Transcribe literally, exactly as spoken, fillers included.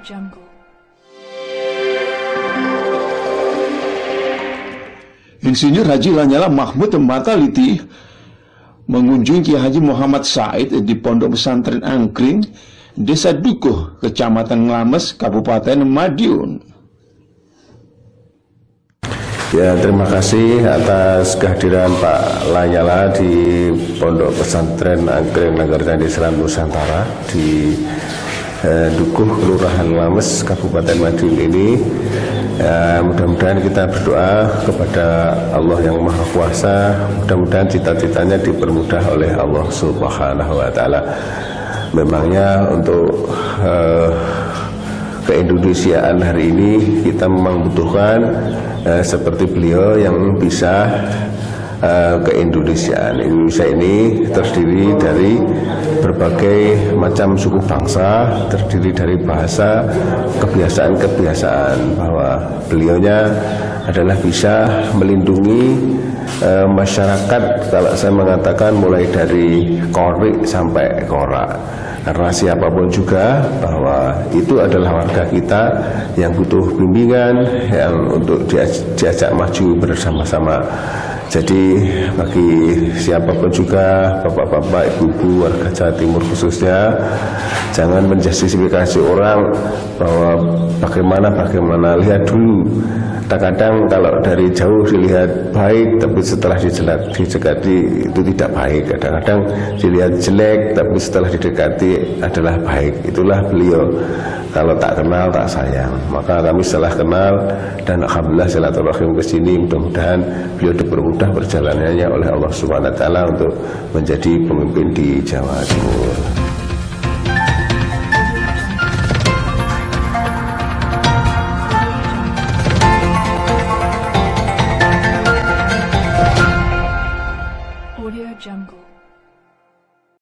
Jungle. Insinyur Haji Lanyala Mahmud Mataliti mengunjungi Kiai Haji Muhammad Said di Pondok Pesantren Angkring, Desa Dukuh, Kecamatan Nglames, Kabupaten Madiun. Ya, terima kasih atas kehadiran Pak Lanyala di Pondok Pesantren Angkring Nagari Seram Nusantara di eh, Dukuh, Kelurahan Nglames, Kabupaten Madiun ini. Ya, mudah-mudahan kita berdoa kepada Allah yang Maha Kuasa, mudah-mudahan cita-citanya dipermudah oleh Allah Subhanahu wa Ta'ala. Memangnya untuk uh, keindonesiaan hari ini kita memang butuhkan uh, seperti beliau yang bisa uh, keindonesiaan. Indonesia ini terdiri dari berbagai macam suku bangsa, terdiri dari bahasa, kebiasaan-kebiasaan, bahwa beliaunya adalah bisa melindungi e, masyarakat, kalau saya mengatakan mulai dari korik sampai korak, karena siapapun juga bahwa itu adalah warga kita yang butuh bimbingan, yang untuk diajak maju bersama-sama. Jadi bagi siapapun juga, bapak-bapak, ibu-ibu, warga Jawa Timur khususnya, jangan menjustifikasi orang bahwa bagaimana-bagaimana, lihat dulu. Kadang-kadang kalau dari jauh dilihat baik, tapi setelah didekati itu tidak baik. Kadang-kadang dilihat jelek, tapi setelah didekati adalah baik. Itulah beliau. Kalau tak kenal tak sayang. Maka kami setelah kenal dan alhamdulillah silaturahim ke sini, mudah-mudahan beliau dipermudah perjalanannya oleh Allah Subhanahu wa Ta'ala untuk menjadi pemimpin di Jawa Timur. Audio Jungle.